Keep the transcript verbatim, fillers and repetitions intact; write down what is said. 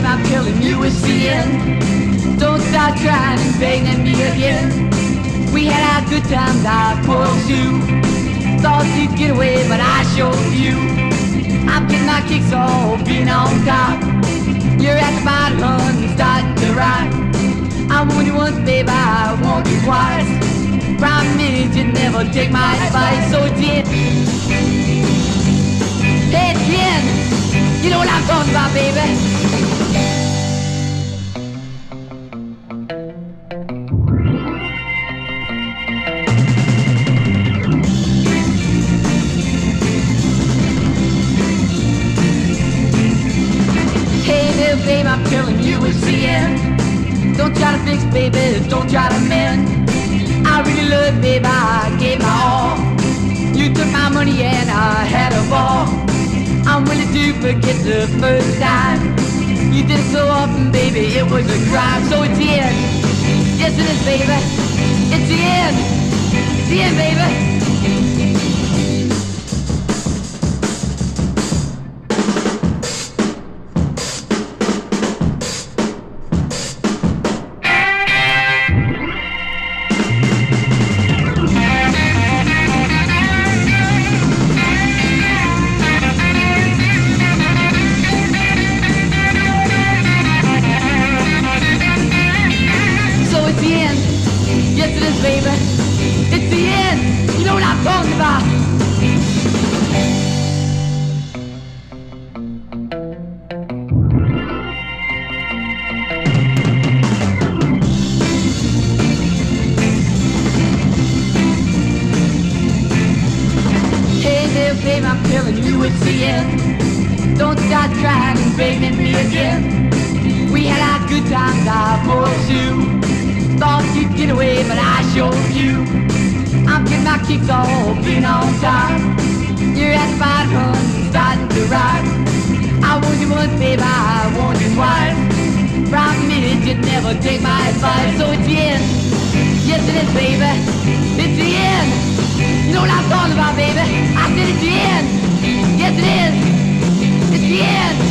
I'm telling you it's the end. Don't start trying and begging me again. We had our good times, I pulled you. Thought you'd get away, but I showed you. I'm getting my kicks all being on top. You're at the bottom, hun, starting to ride. I warned you once, babe, I warned you twice. Promise you'd never take my advice, so it's the end. Hey, it's the end. You know what I'm talking about, baby. Babe, I'm telling you it's the end. Don't try to fix, baby, don't try to mend. I really love you, babe, I gave my all. You took my money and I had a ball. I'm willing to forget the first time. You did it so often, baby, it was a crime. So it's the end. Yes, it is, baby. It's the end. It's the end, baby. Baby, it's the end. You know what I'm talking about. Hey there, babe, I'm telling you it's the end. Don't start trying and begging me again. We had our good times, I forced you. Thought you'd get away, but I showed you. I'm getting my kicks all being on time. You're at the bottom, hun, starting to ride. I warned you once, babe, I warned you twice. Promise you'd never take my advice, so it's the end. Yes, it is, baby. It's the end. You know what I'm talking about, baby. I said it's the end. Yes, it is. It's the end.